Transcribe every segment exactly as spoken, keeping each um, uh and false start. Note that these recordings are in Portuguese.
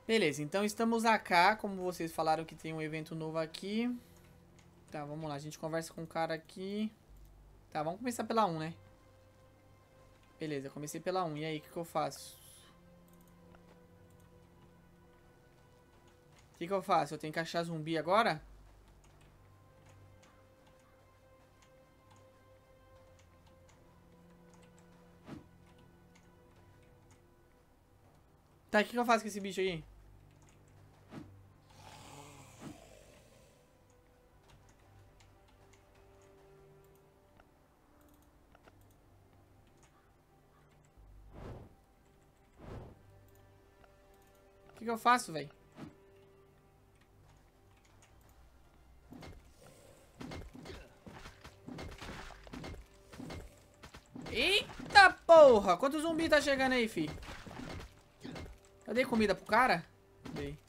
Beleza, então estamos acá, como vocês falaram que tem um evento novo aqui. Tá, vamos lá, a gente conversa com o cara aqui. Tá, vamos começar pela um, né? Beleza, comecei pela um. E aí, o que, que eu faço? O que, que eu faço? Eu tenho que achar zumbi agora? Tá, o que, que eu faço com esse bicho aí? O que, que eu faço, velho? Eita porra! Quantos zumbi tá chegando aí, fi? Eu dei comida pro cara? Dei.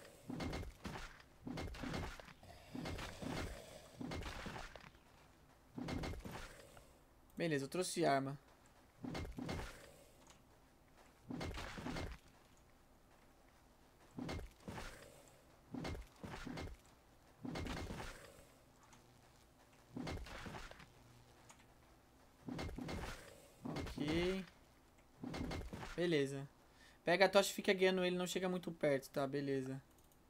Beleza, eu trouxe arma. Ok. Beleza. Pega a tocha e fica guiando ele, não chega muito perto, tá? Beleza.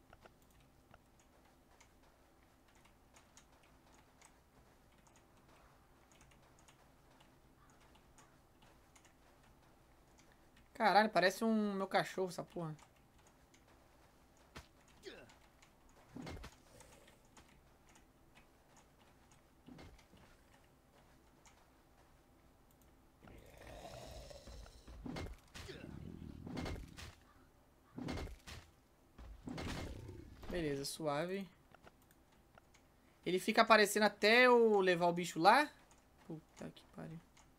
Caralho, parece um meu cachorro essa porra. Beleza, suave. Ele fica aparecendo até eu levar o bicho lá? Puta que pariu.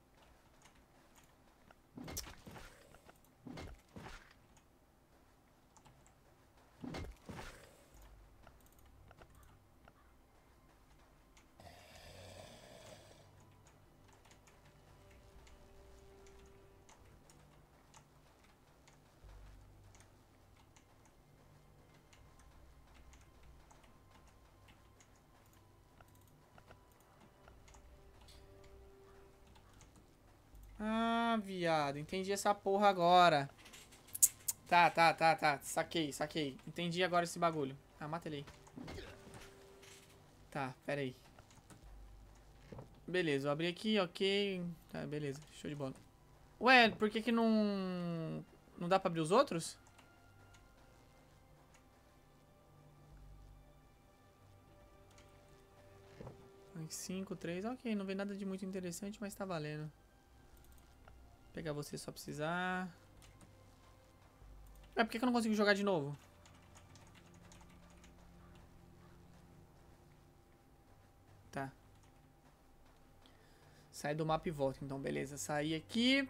Ah, viado. Entendi essa porra agora. Tá, tá, tá, tá. Saquei, saquei. Entendi agora esse bagulho. Ah, mata ele aí. Tá, pera aí. Beleza, eu abri aqui, ok. Tá, beleza. Show de bola. Ué, por que que não... Não dá pra abrir os outros? cinco, três, ok. Não vem nada de muito interessante, mas tá valendo. Vou pegar você só precisar. É, por que que eu não consigo jogar de novo? Tá. Sai do mapa e volta, então, beleza. Saí aqui.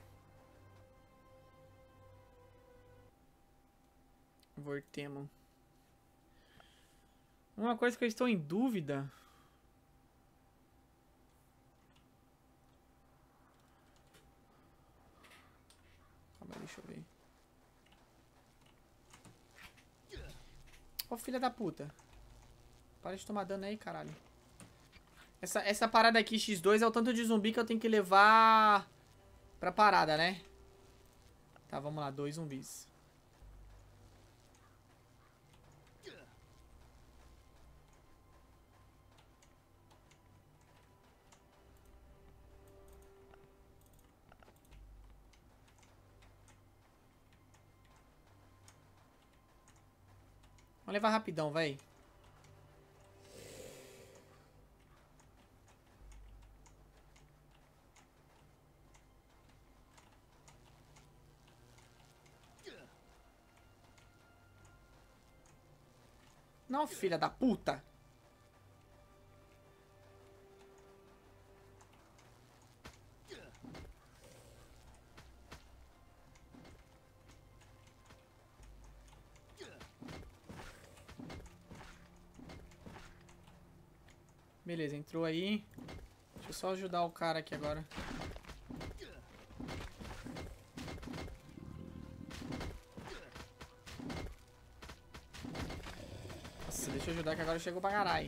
Voltemos. Uma coisa que eu estou em dúvida. Calma aí, deixa eu ver. Ô, filha da puta. Para de tomar dano aí, caralho. Essa, essa parada aqui, xis dois, é o tanto de zumbi que eu tenho que levar pra parada, né? Tá, vamos lá. Dois zumbis. Vamos levar rapidão, véi. Não, filha da puta. Beleza, entrou aí. Deixa eu só ajudar o cara aqui agora. Nossa, deixa eu ajudar que agora chegou pra caralho.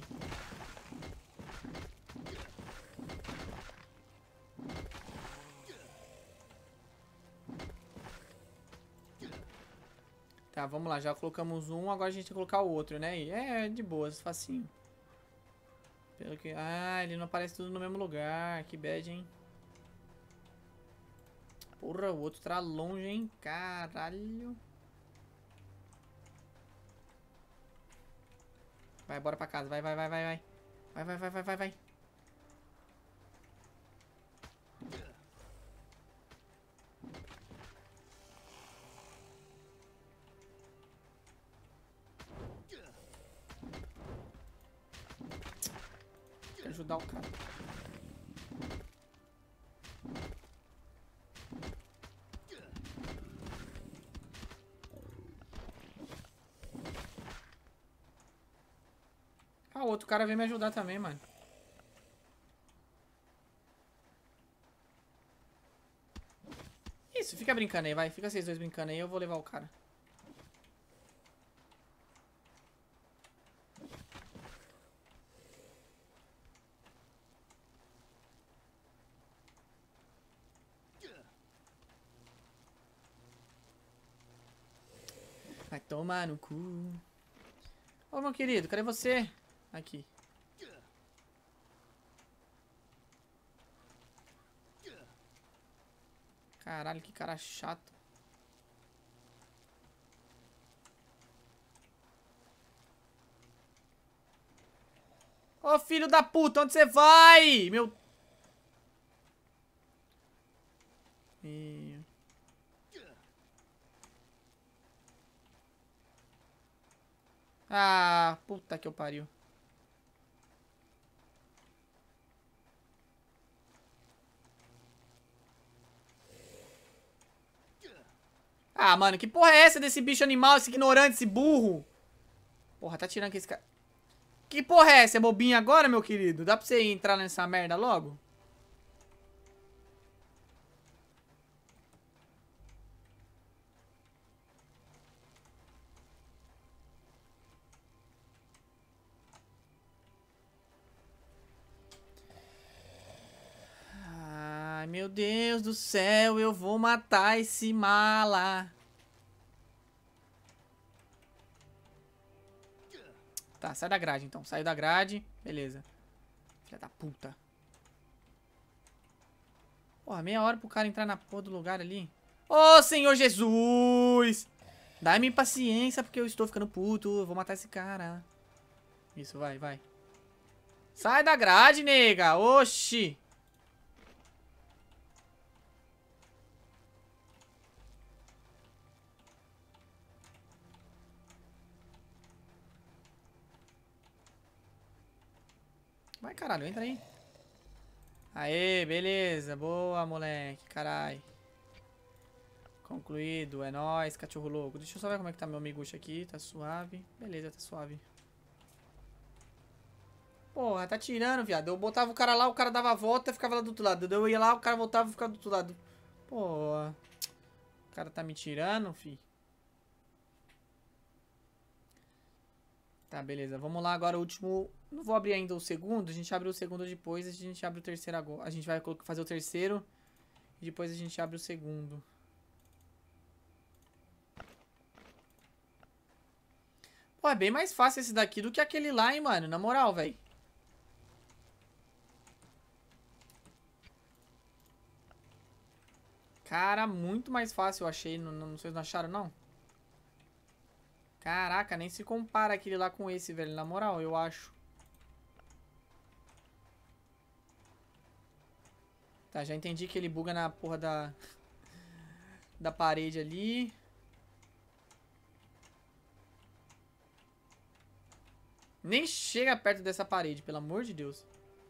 Tá, vamos lá. Já colocamos um, agora a gente tem que colocar o outro, né? E é de boas, facinho. Pelo que... Ah, ele não aparece tudo no mesmo lugar. Que bad, hein? Porra, o outro tá longe, hein? Caralho. Vai, bora pra casa. Vai, vai, vai, vai, vai. Vai, vai, vai, vai, vai, vai. Quero ajudar o cara. Ah, o outro cara veio me ajudar também, mano. Isso, fica brincando aí, vai. Fica vocês dois brincando aí, eu vou levar o cara. Vai tomar no cu. Ô, meu querido, cadê você? Aqui. Caralho, que cara chato. Ô, filho da puta, onde você vai? Meu... E... Ah, puta que eu pariu. Ah, mano, que porra é essa desse bicho animal, esse ignorante, esse burro? Porra, tá tirando que esse cara... Que porra é essa? É bobinho agora, meu querido? Dá pra você entrar nessa merda logo? Ai, meu Deus do céu, eu vou matar esse mala. Tá, sai da grade então. Saiu da grade. Beleza. Filha da puta. Porra, meia hora pro cara entrar na porra do lugar ali. Ô, Senhor Jesus! Dá-me paciência porque eu estou ficando puto. Eu vou matar esse cara. Isso, vai, vai. Sai da grade, nega. Oxi. Vai, caralho, entra aí. Aê, beleza. Boa, moleque. Carai. Concluído. É nóis, cachorro louco. Deixa eu só ver como é que tá meu amigucho aqui. Tá suave. Beleza, tá suave. Porra, tá tirando, viado. Eu botava o cara lá, o cara dava a volta e ficava lá do outro lado. Eu ia lá, o cara voltava e ficava do outro lado. Porra. O cara tá me tirando, fi. Tá, beleza. Vamos lá agora, o último... Não vou abrir ainda o segundo. A gente abre o segundo depois. A gente abre o terceiro agora. A gente vai fazer o terceiro. E depois a gente abre o segundo. Pô, é bem mais fácil esse daqui do que aquele lá, hein, mano. Na moral, velho. Cara, muito mais fácil eu achei. Não, não, vocês não acharam, não? Caraca, nem se compara aquele lá com esse, velho. Na moral, eu acho. Tá, já entendi que ele buga na porra da... Da parede ali. Nem chega perto dessa parede, pelo amor de Deus.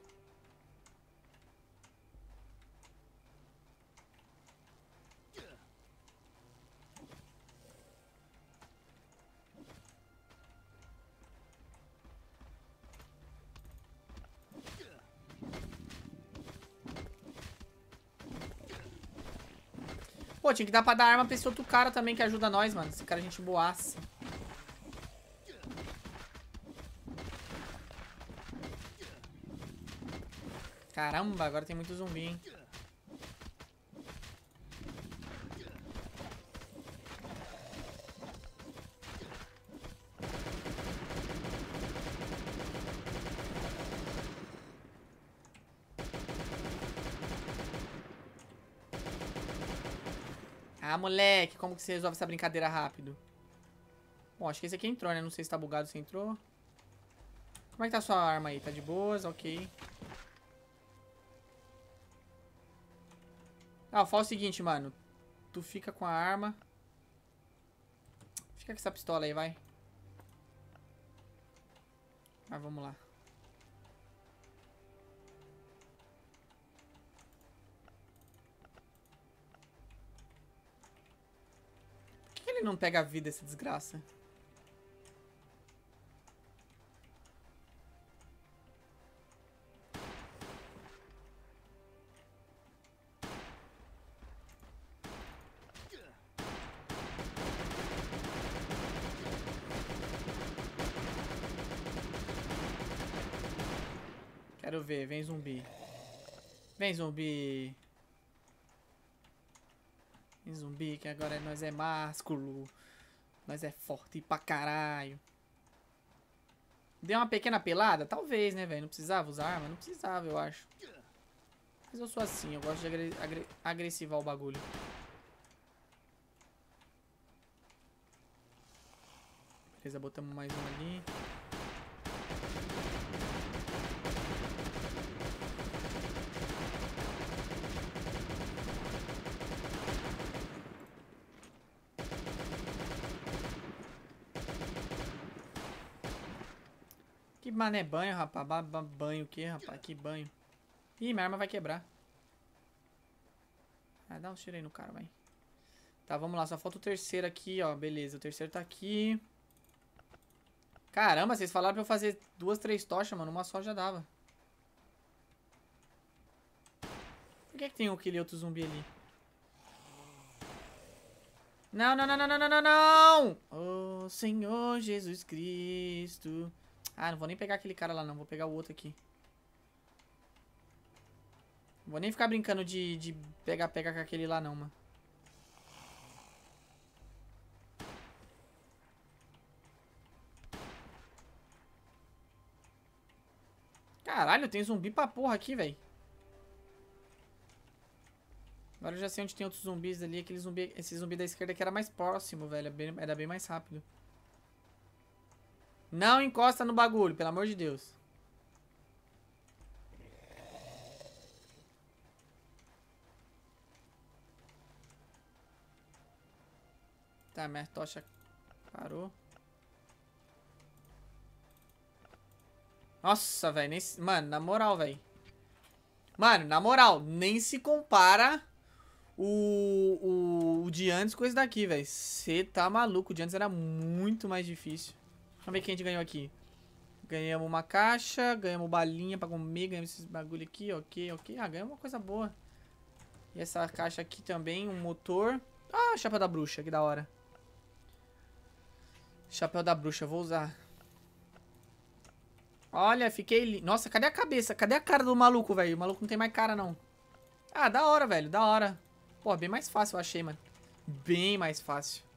Pô, tinha que dar pra dar arma pra esse outro cara também que ajuda nós, mano. Esse cara é gente boaça. Caramba, agora tem muito zumbi, hein? Ah, moleque, como que você resolve essa brincadeira rápido? Bom, acho que esse aqui entrou, né? Não sei se tá bugado, se entrou. Como é que tá a sua arma aí? Tá de boas? Ok. Ah, fala o seguinte, mano. Tu fica com a arma. Fica com essa pistola aí, vai. Ah, vamos lá. Por que ele não pega a vida, essa desgraça? Quero ver, vem zumbi. Vem zumbi. Vem zumbi, que agora nós é másculo. Nós é forte pra caralho. Deu uma pequena pelada? Talvez, né, velho? Não precisava usar arma? Não precisava, eu acho. Mas eu sou assim, eu gosto de agre agre agressivar o bagulho. Beleza, botamos mais um ali. Que mané banho, rapaz. Ba ba banho o que, rapaz? Que banho. Ih, minha arma vai quebrar. Ah, dá um tiro aí no cara, vai. Tá, vamos lá. Só falta o terceiro aqui, ó. Beleza, o terceiro tá aqui. Caramba, vocês falaram pra eu fazer duas, três tochas, mano. Uma só já dava. Por que que tem aquele outro zumbi ali? Não, não, não, não, não, não, não, não! Oh, Senhor Jesus Cristo. Ah, não vou nem pegar aquele cara lá, não. Vou pegar o outro aqui. Não vou nem ficar brincando de, de pegar, pegar com aquele lá, não, mano. Caralho, tem zumbi pra porra aqui, velho. Agora eu já sei onde tem outros zumbis ali. Aquele zumbi, esse zumbi da esquerda aqui era mais próximo, velho. Era bem, era bem mais rápido. Não encosta no bagulho, pelo amor de Deus. Tá, minha tocha parou. Nossa, velho. Nem... Mano, na moral, velho. Mano, na moral, nem se compara o, o, o de antes com esse daqui, velho. Você tá maluco. O de antes era muito mais difícil. Vamos ver quem a gente ganhou aqui. Ganhamos uma caixa, ganhamos balinha pra comer, ganhamos esses bagulho aqui, ok, ok. Ah, ganhamos uma coisa boa. E essa caixa aqui também, um motor. Ah, chapéu da bruxa, que da hora. Chapéu da bruxa, vou usar. Olha, fiquei... Li... Nossa, cadê a cabeça? Cadê a cara do maluco, velho? O maluco não tem mais cara, não. Ah, da hora, velho, da hora. Pô, bem mais fácil, eu achei, mano. Bem mais fácil.